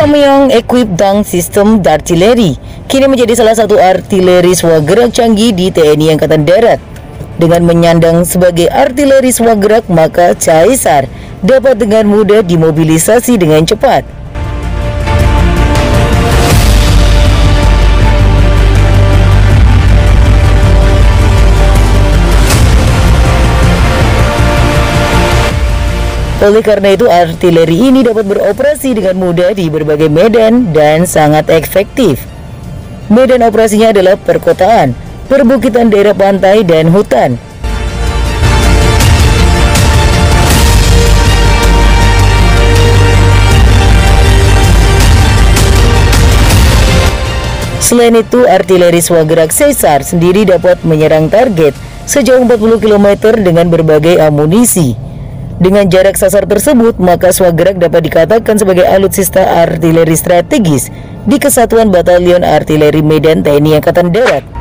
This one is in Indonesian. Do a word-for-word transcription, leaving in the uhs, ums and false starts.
Samyong Equipped Dunk System Artillery kini menjadi salah satu artileri swagerak canggih di T N I Angkatan Darat. Dengan menyandang sebagai artileri swagerak, maka Caesar dapat dengan mudah dimobilisasi dengan cepat. Oleh karena itu, artileri ini dapat beroperasi dengan mudah di berbagai medan dan sangat efektif. Medan operasinya adalah perkotaan, perbukitan, daerah pantai, dan hutan. Selain itu, artileri swagerak Caesar sendiri dapat menyerang target sejauh empat puluh kilometer dengan berbagai amunisi. Dengan jarak sasar tersebut, maka swagerak dapat dikatakan sebagai alutsista artileri strategis di Kesatuan Batalion Artileri Medan T N I Angkatan Darat.